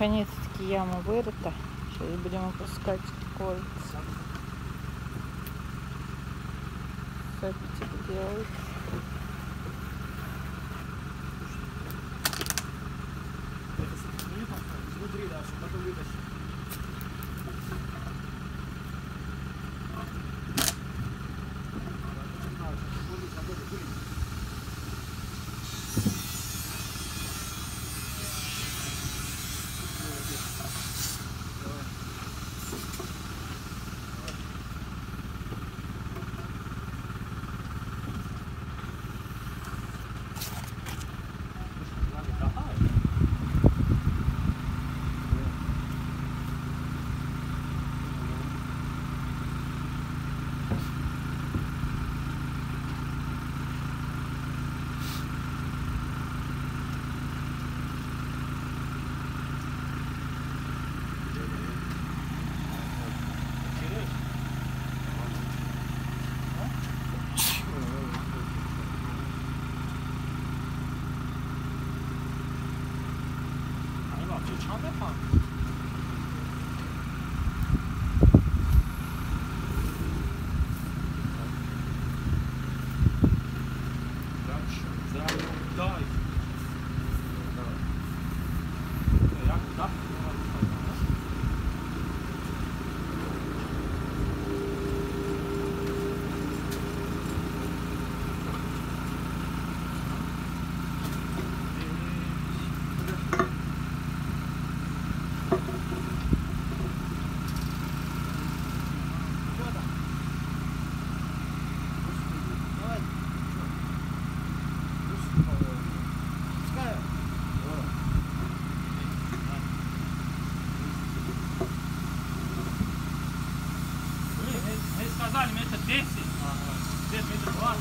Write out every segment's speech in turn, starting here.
Наконец-таки яма вырыта. Сейчас будем опускать кольца. Септик делать. Внутри, да, чтобы потом вытащить. Сказали метр 10, здесь метр 20.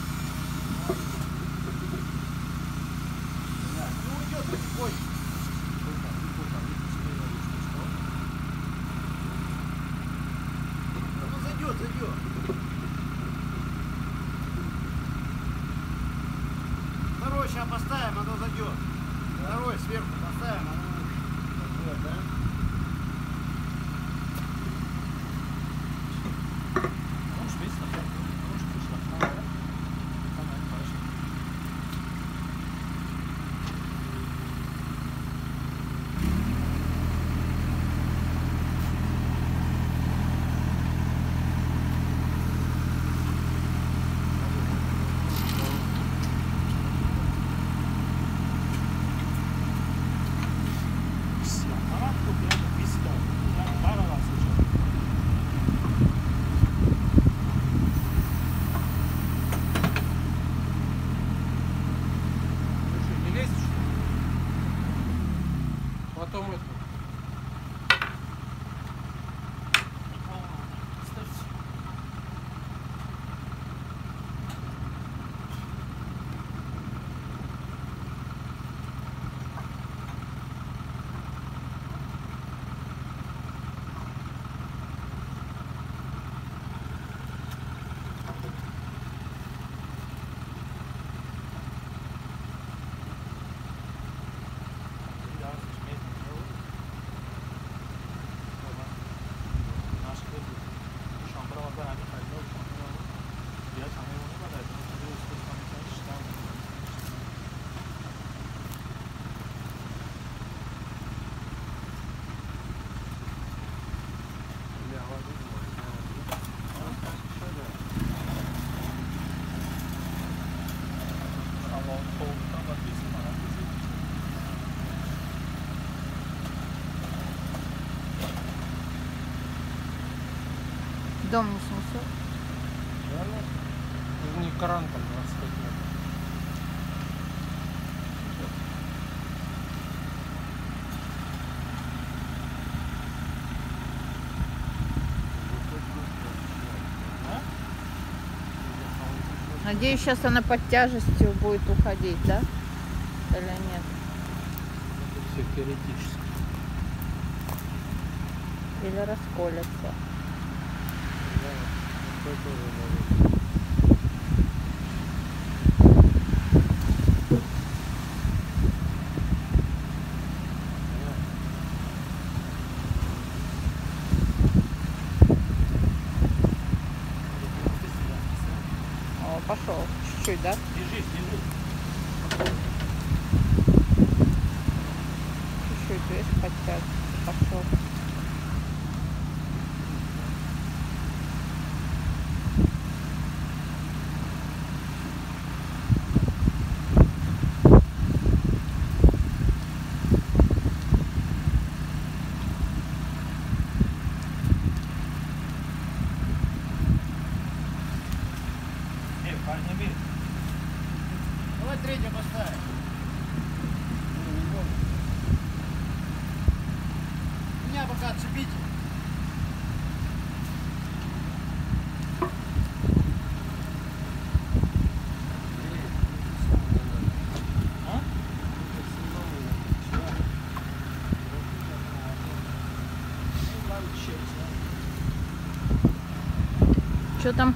Ну уйдет потихоньку. Ну зайдет, зайдет. Второй сейчас поставим, оно зайдет. Второй сверху поставим, оно зайдет, да? Потом это. Дом не снесет? Ну, не кран там 25 метров. Надеюсь, сейчас она под тяжестью будет уходить, да? Или нет? Это все теоретически. Или расколется. Да, это тоже может. пошел. Чуть-чуть, да? Держись, держись. Чуть-чуть, видишь, подтягивается. Пошел. Парни, бери. Давай третье поставим. Меня пока отцепите. Что там?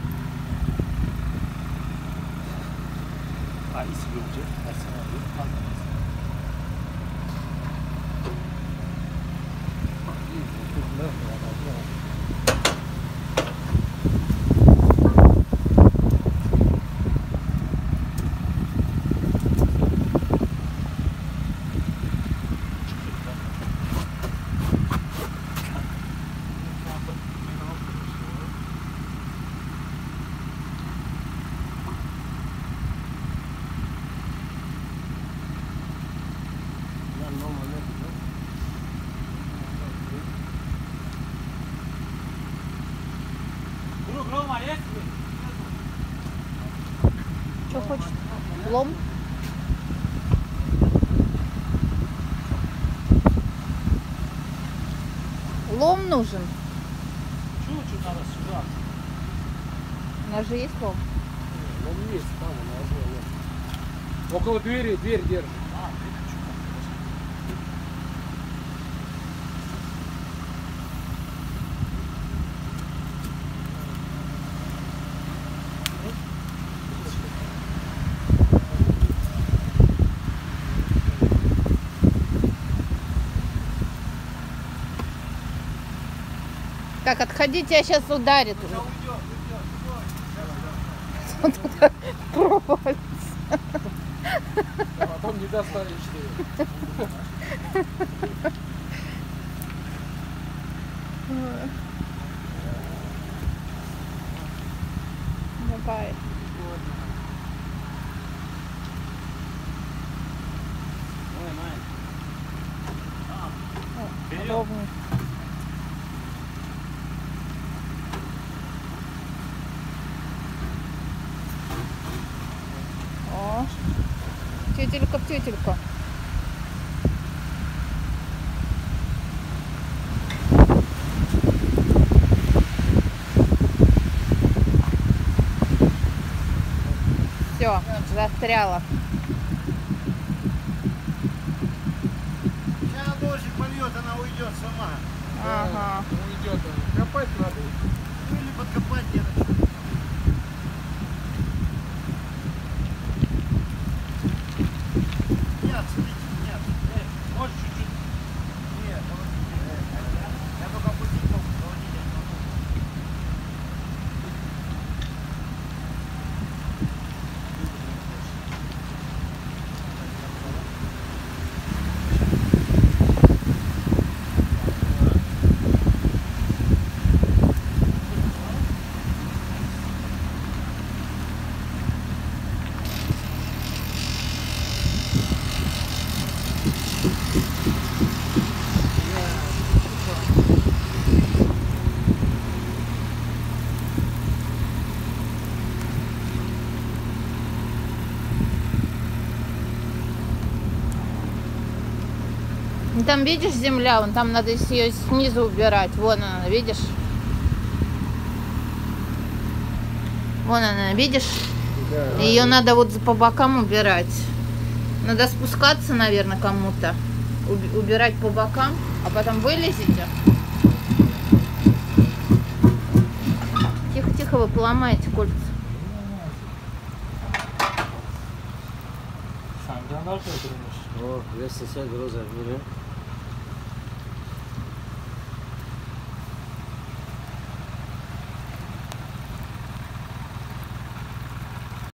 Друг, Рома, есть? Что хочешь? Лом? Лом нужен. Чуть-чуть надо сюда. У нас же есть лом. Он есть там, он около двери, дверь держит. Так, отходите, тебя сейчас ударит. Провалится. А потом не достанешь ты. Давай. Ровно. О, тютелька в тютельку. Все, застряла. Сейчас дождик польет, она уйдет сама. Ага. Уйдет он. Копать надо. Ну или подкопать где-то. Нет, смотрите, нет. Можешь чуть-чуть. Нет, я только опустить могу, проводить я не могу. Ну, там видишь земля, вон там надо ее снизу убирать. Вон она, видишь? Вон она, видишь? Да. Ее надо вот по бокам убирать. Надо спускаться, наверное, кому-то. Убирать по бокам, а потом вылезете. Тихо-тихо, вы поломаете кольца. Sen de anlar mı oturmuş? О, 200 грузов,